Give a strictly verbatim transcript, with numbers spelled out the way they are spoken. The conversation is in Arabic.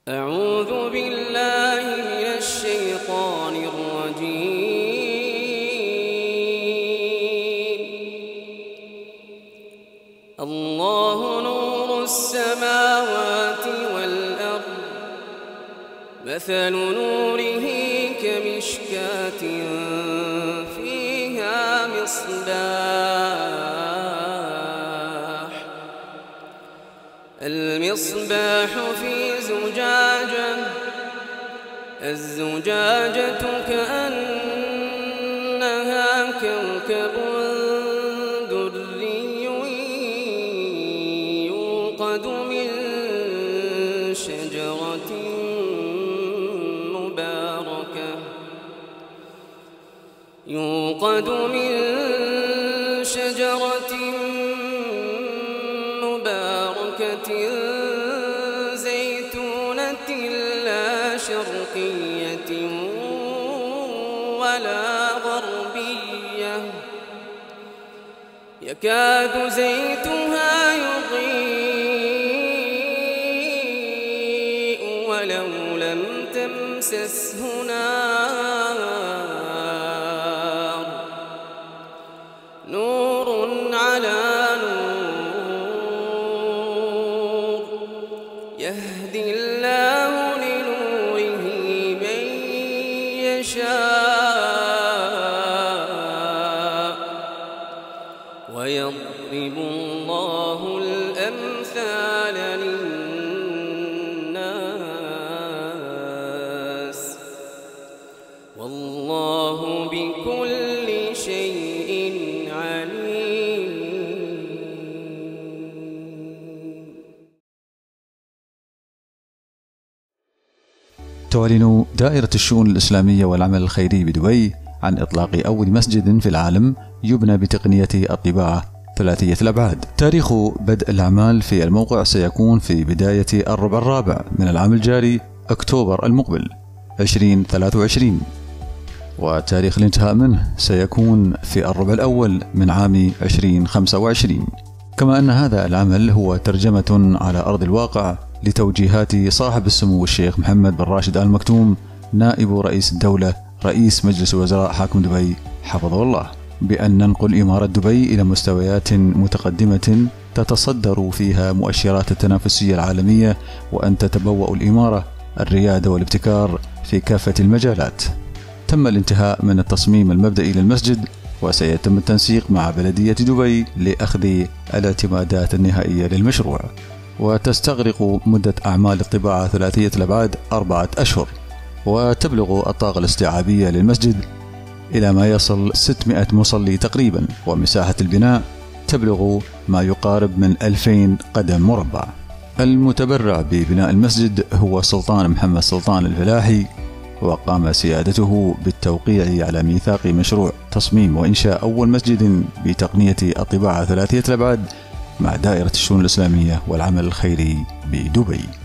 أعوذ بالله من الشيطان الرجيم. الله نور السماوات والأرض، مثل نوره كمشكاة فيها مصباح، المصباح في زجاجة، الزجاجة كأنها كوكب دري يوقد من شجرة مباركة يوقد من شجرة مباركة زيتونة لا شرقية ولا غربية، يكاد زيتها يضيء ولو لم تمسسه نار، نور على نور، يهدي الله لنوره من يشاء، ويضرب الله الأمثال للناس، والله بكل شيء عليم. تعلن دائرة الشؤون الإسلامية والعمل الخيري بدبي عن إطلاق أول مسجد في العالم يبنى بتقنية الطباعة ثلاثية الأبعاد. تاريخ بدء الأعمال في الموقع سيكون في بداية الربع الرابع من العام الجاري أكتوبر المقبل ألفين وثلاثة وعشرين، وتاريخ الانتهاء منه سيكون في الربع الأول من عام ألفين وخمسة وعشرين. كما أن هذا العمل هو ترجمة على أرض الواقع لتوجيهات صاحب السمو الشيخ محمد بن راشد آل مكتوم نائب رئيس الدولة رئيس مجلس وزراء حاكم دبي حفظه الله، بأن ننقل إمارة دبي إلى مستويات متقدمة تتصدر فيها مؤشرات التنافسية العالمية، وأن تتبوأ الإمارة الريادة والابتكار في كافة المجالات. تم الانتهاء من التصميم المبدئي للمسجد، وسيتم التنسيق مع بلدية دبي لأخذ الاعتمادات النهائية للمشروع. وتستغرق مدة أعمال الطباعة ثلاثية الأبعاد أربعة أشهر، وتبلغ الطاقة الاستيعابية للمسجد إلى ما يصل ستمائة مصلي تقريبا، ومساحة البناء تبلغ ما يقارب من ألفين قدم مربع. المتبرع ببناء المسجد هو السلطان محمد سلطان الفلاحي، وقام سيادته بالتوقيع على ميثاق مشروع تصميم وإنشاء أول مسجد بتقنية الطباعة ثلاثية الأبعاد مع دائرة الشؤون الإسلامية والعمل الخيري بدبي.